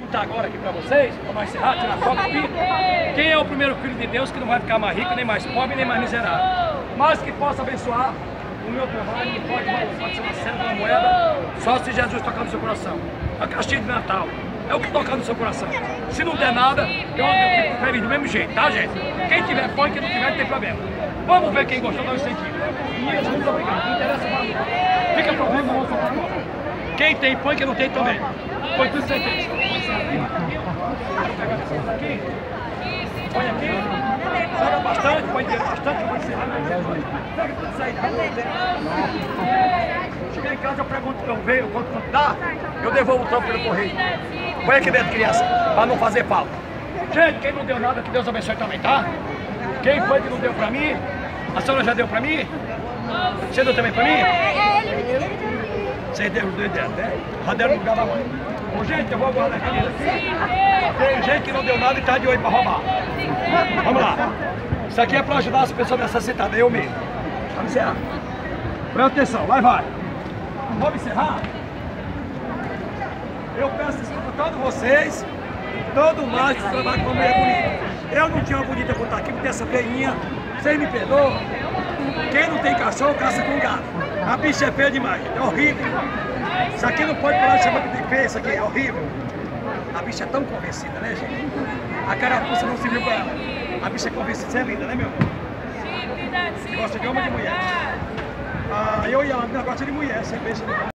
perguntar agora aqui pra vocês, pra nós encerrar, tirar foto do vídeo. Quem é o primeiro filho de Deus que não vai ficar mais rico, nem mais pobre, nem mais miserável? Mas que possa abençoar o meu trabalho, que pode ser uma cena, uma moeda, só se Jesus tocar no seu coração. A caixinha de Natal é o que tocar no seu coração. Se não der nada, eu fico feliz do mesmo jeito, tá, gente? Quem tiver põe, quem não tiver, não tem problema. Vamos ver quem gostou, dá um incentivo. E muito obrigado, não interessa mais. Fica problema, vamos falar agora. Quem tem, põe, quem não tem também. Põe tudo sem ter. Põe aqui. Sabe bastante, põe dinheiro bastante, que eu vou encerrar. Pega tudo isso aí. Chegar em casa, eu pergunto que eu vejo, quanto dá, eu devolvo o troco pelo correio. Põe aqui dentro, criança, para não fazer falta. Gente, quem não deu nada, que Deus abençoe também, tá? Quem foi que não deu pra mim? A senhora já deu pra mim? Você deu também pra mim? Vocês deram dentro, né? Já deram no lugar da mãe. Ô, gente, eu vou guardar aqui. Tem gente que não deu nada e tá de olho pra roubar. Vamos lá. Isso aqui é pra ajudar as pessoas necessitadas, eu mesmo. Vamos encerrar. Presta atenção, lá vai. Vamos encerrar? Eu peço desculpa a todos vocês, todo mais que trabalha com uma mulher bonita. Eu não tinha uma bonita pra estar aqui, porque essa feinha, vocês me perdoam. Quem não tem cachorro, caça com gato. A bicha é feia demais, é horrível. Isso aqui não pode falar de chamar de feia, isso aqui é horrível. A bicha é tão convencida, né, gente? A carapuça não se viu pra ela. A bicha é convencida, você é linda, né, meu amor? Você gosta de homem ou de mulher? Ah, eu e a Ana gosta de mulher, você beija de mulher.